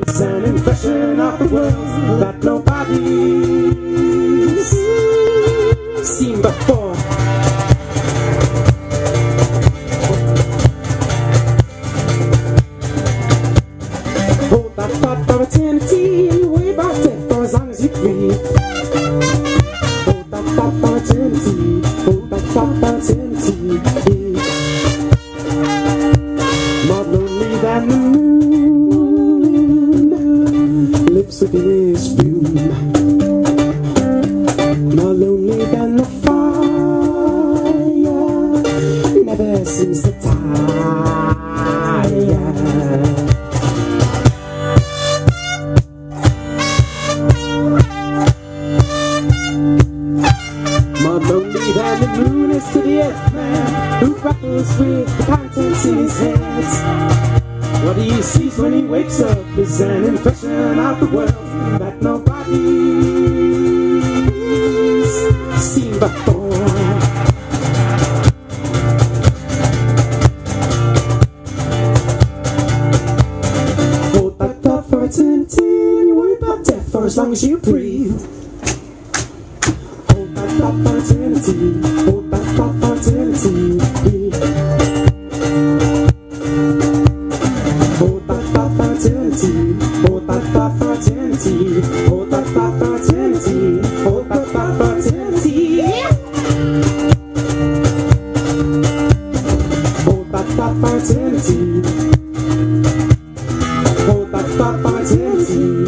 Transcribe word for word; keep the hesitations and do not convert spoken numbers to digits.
and freshen out the world that nobody's seen before. Hold that thought for eternity and worry about death for as long as you breathe. Hold that thought for eternity, hold that thought for eternity. More lonely than the moon lives within his bloom. More lonely than the fire, never seems to tire. More lonely than the moon is to the earth man who grapples with the contents in his head. What he sees when he wakes up is an impression of the world that nobody's seen before. Hold that thought for eternity and you worry about death for as long as you breathe. Hold that thought for eternity, hold that thought for eternity. Hold that thought for eternity, hold that thought for eternity, hold that thought for eternity, hold that thought for eternity. Hold that thought for eternity, hold that thought for eternity.